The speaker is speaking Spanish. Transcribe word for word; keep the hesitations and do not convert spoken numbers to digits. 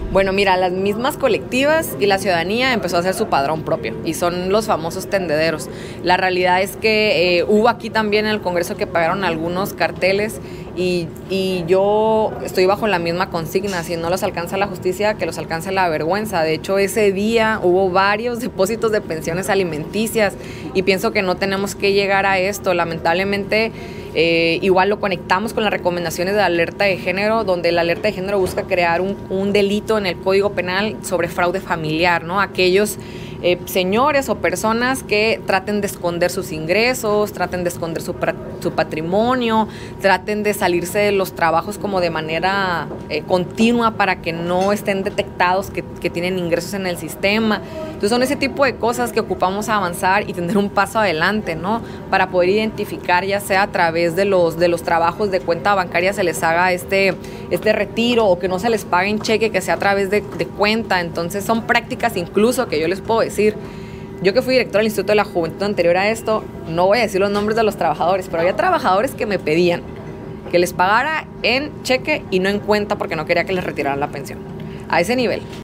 Bueno, mira, las mismas colectivas y la ciudadanía empezó a hacer su padrón propio y son los famosos tendederos. La realidad es que eh, hubo aquí también en el Congreso que pagaron algunos carteles y, y yo estoy bajo la misma consigna: si no los alcanza la justicia, que los alcance la vergüenza. De hecho, ese día hubo varios depósitos de pensiones alimenticias y pienso que no tenemos que llegar a esto. Lamentablemente, Eh, igual lo conectamos con las recomendaciones de la alerta de género, donde la alerta de género busca crear un, un delito en el Código Penal sobre fraude familiar, ¿no? Aquellos eh, señores o personas que traten de esconder sus ingresos, traten de esconder su, su patrimonio, traten de salirse de los trabajos como de manera eh, continua para que no estén detectados que, que tienen ingresos en el sistema. Entonces son ese tipo de cosas que ocupamos avanzar y tener un paso adelante, ¿no? Para poder identificar, ya sea a través de los, de los trabajos de cuenta bancaria, se les haga este, este retiro, o que no se les pague en cheque, que sea a través de, de cuenta. Entonces son prácticas incluso que yo les puedo decir. Yo, que fui directora del Instituto de la Juventud anterior a esto, no voy a decir los nombres de los trabajadores, pero había trabajadores que me pedían que les pagara en cheque y no en cuenta porque no quería que les retiraran la pensión. A ese nivel.